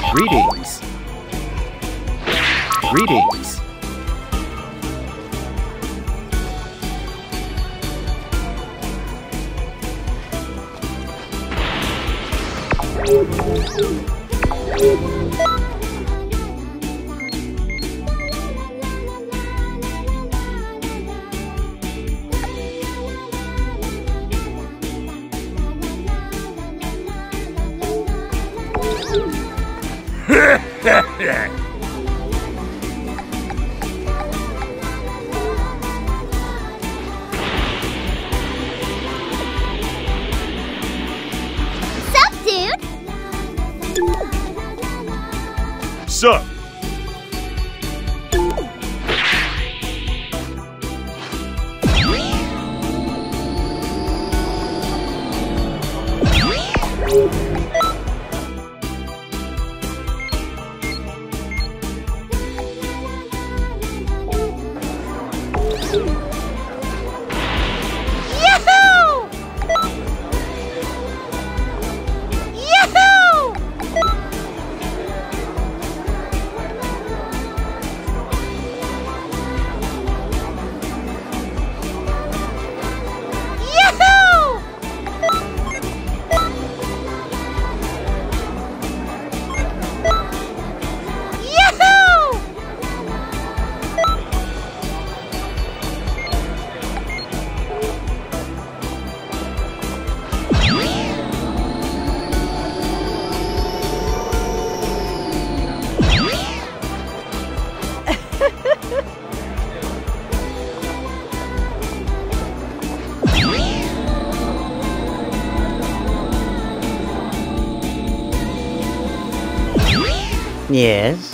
Greetings. Greetings. Sup, dude? Sup? Yes.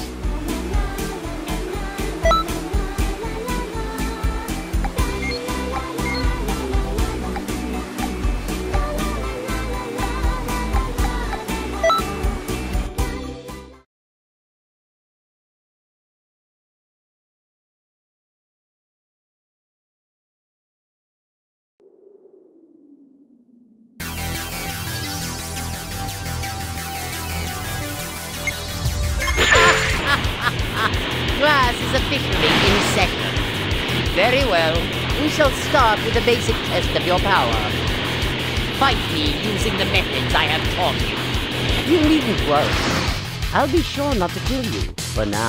Class is officially in session. Very well. We shall start with a basic test of your power. Fight me using the methods I have taught you. You needn't worry. I'll be sure not to kill you for now.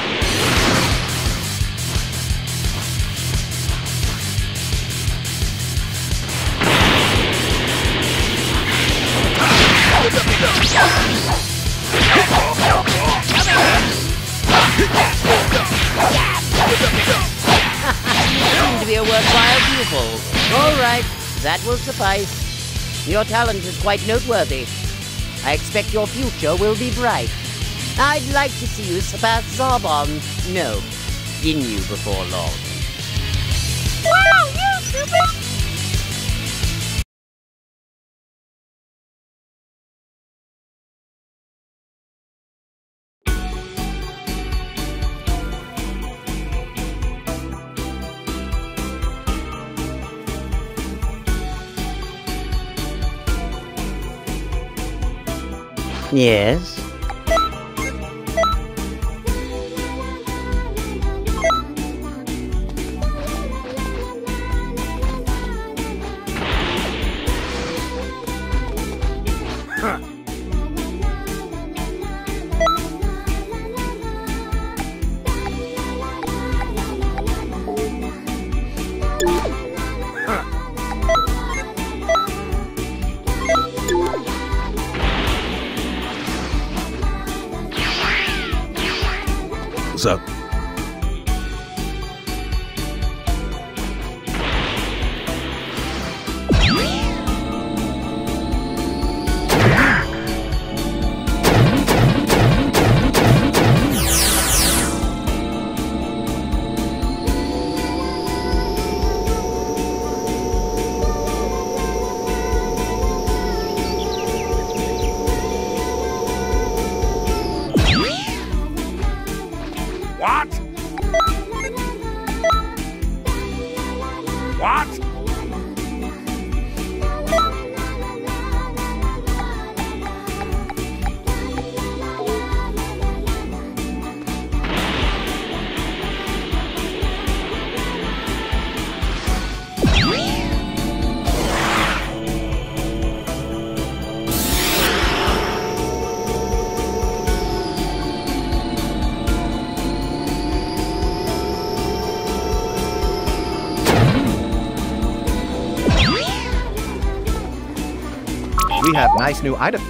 You seem to be a worthwhile pupil. All right, that will suffice. Your talent is quite noteworthy. I expect your future will be bright. I'd like to see you surpass Zarbon. No, Ginyu before long. Wow, you stupid! Yes. What's up? What? We have nice new items.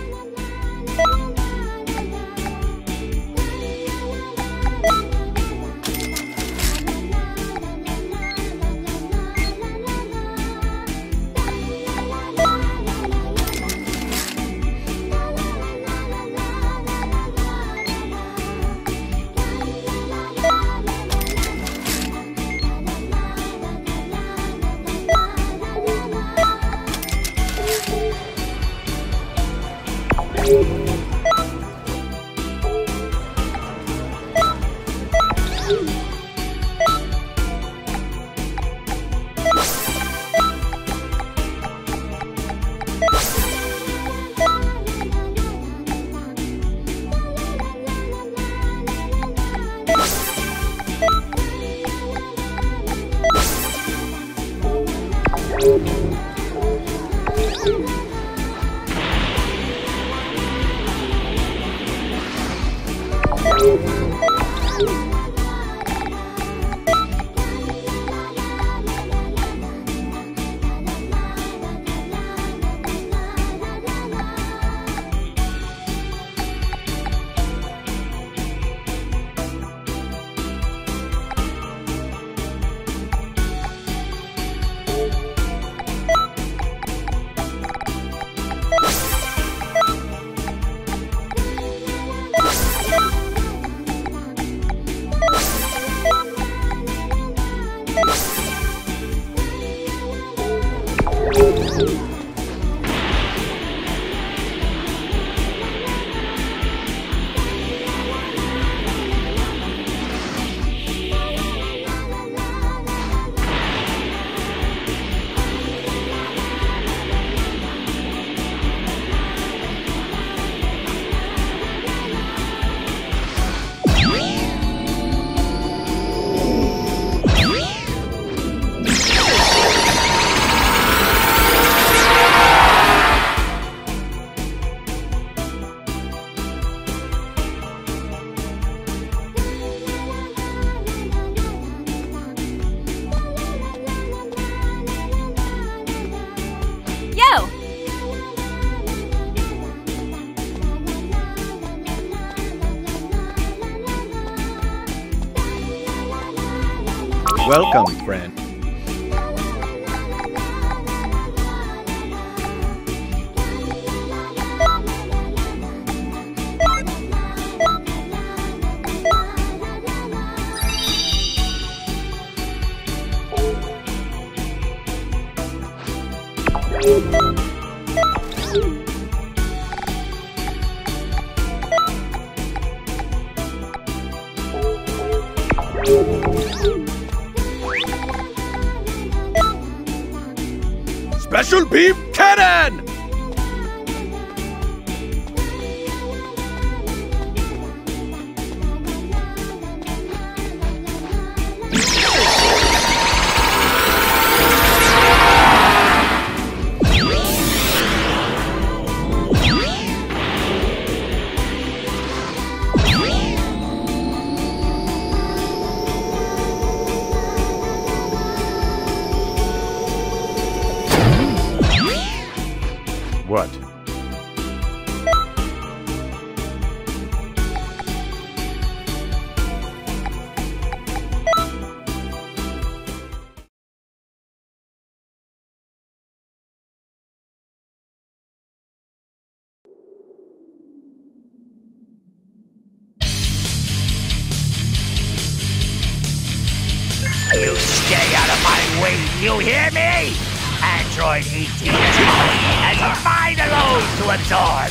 Welcome, friend. Special Beam Cannon! What? You stay out of my way, you hear me? Android 18 has mine alone to absorb.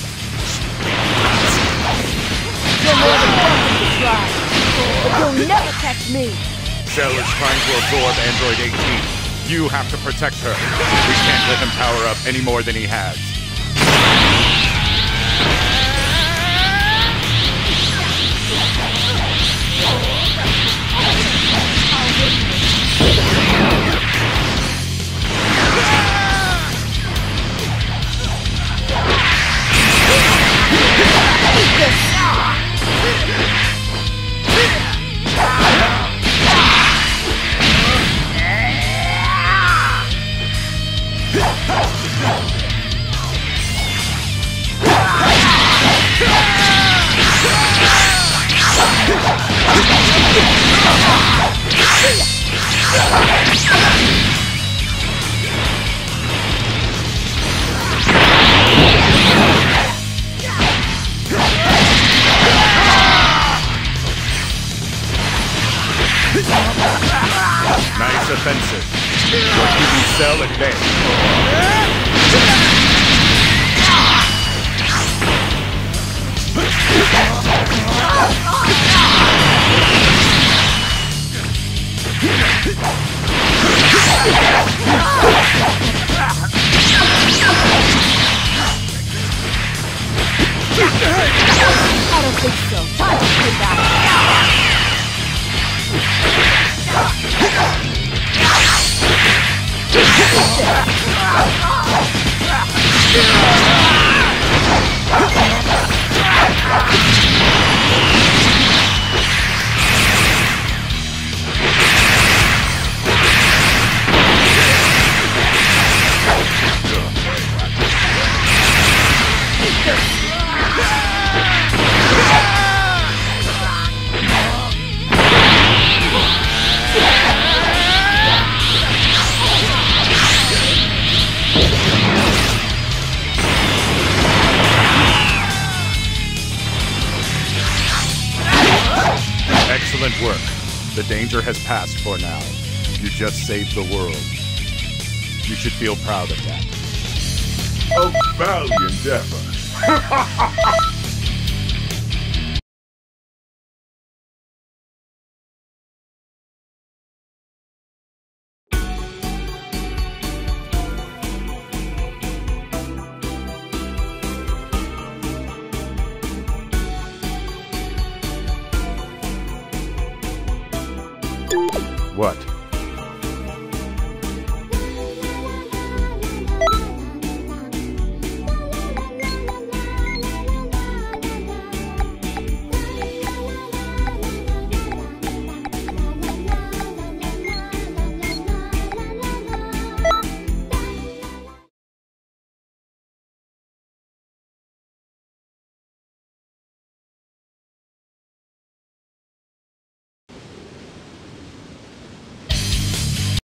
You're more than welcome to try, but you'll never catch me. Cell is trying to absorb Android 18. You have to protect her. We can't let him power up any more than he has. Nice offensive. You're keeping Cell at bay. I don't think so. Time to pay back. Excellent work. The danger has passed for now. You just saved the world. You should feel proud of that. A valiant effort. What?